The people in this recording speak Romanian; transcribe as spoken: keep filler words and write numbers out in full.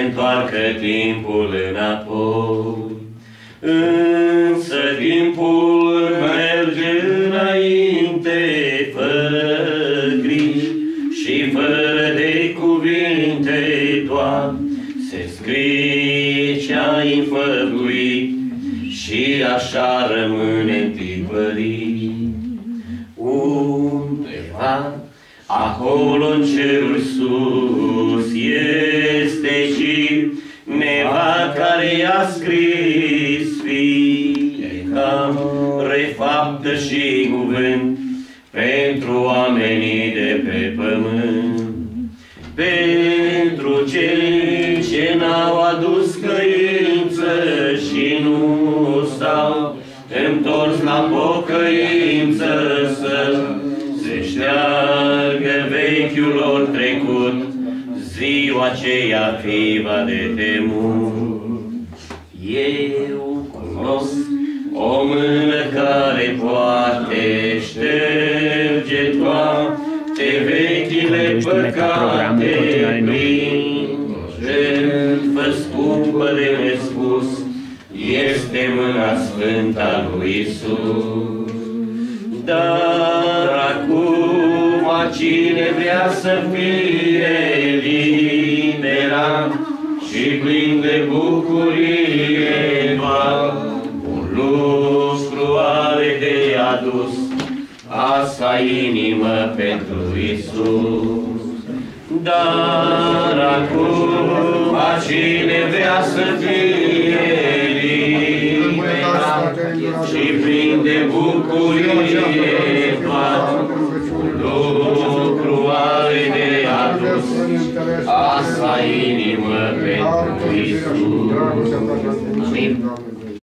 întoarcă timpul înapoi. Însă timpul merge înainte, fără griji și fără de cuvinte, Doamne, se scrie ce-ai înfăptuit și așa rămâne întipărit. Undeva, acolo în cerul sus, este cineva care i-a scris fiecare faptă și cuvânt pentru oamenii de pe pământ. Pentru cei ce n-au adus căință și nu s-au întors la pocăință, să se șteargă vechiul lor trecut, ziua aceea fiva de temut. Eu cunosc o mână care poate șterge toate vechile păcate prin jertfă scumpă de nespus, este mâna sfântă a lui Iisus. Dar acum cine vrea să fie liberat și plin de bucurie, doar un lucru are de adus, asta inimă pentru Iisus. Dar acum cine vrea să fie liberat și plin de bucurie, doar un lucru are de adus, asta inimă pentru Iisus. Amin.